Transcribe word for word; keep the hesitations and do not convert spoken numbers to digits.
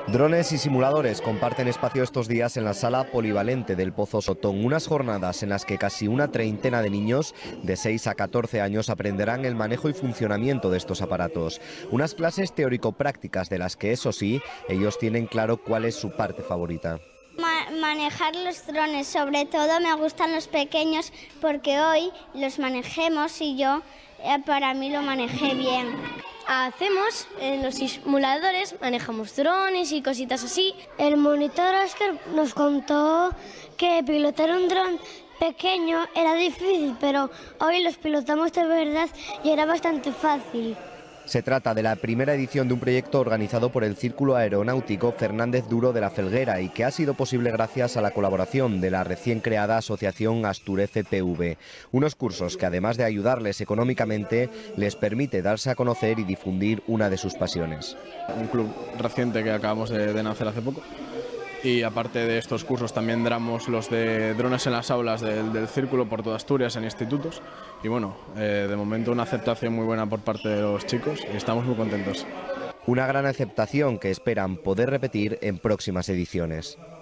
Drones y simuladores comparten espacio estos días en la sala polivalente del Pozo Sotón, unas jornadas en las que casi una treintena de niños de seis a catorce años aprenderán el manejo y funcionamiento de estos aparatos. Unas clases teórico-prácticas de las que, eso sí, ellos tienen claro cuál es su parte favorita. Ma- manejar los drones, sobre todo me gustan los pequeños porque hoy los manejemos y yo eh, para mí lo manejé bien. Hacemos en los simuladores, manejamos drones y cositas así. El monitor Oscar nos contó que pilotar un dron pequeño era difícil, pero hoy los pilotamos de verdad y era bastante fácil. Se trata de la primera edición de un proyecto organizado por el Círculo Aeronáutico Fernández Duro de la Felguera y que ha sido posible gracias a la colaboración de la recién creada asociación Astur F P V. Unos cursos que, además de ayudarles económicamente, les permite darse a conocer y difundir una de sus pasiones. Un club reciente que acabamos de, de nacer hace poco. Y aparte de estos cursos también damos los de drones en las aulas del, del Círculo por toda Asturias en institutos. Y bueno, eh, de momento una aceptación muy buena por parte de los chicos y estamos muy contentos. Una gran aceptación que esperan poder repetir en próximas ediciones.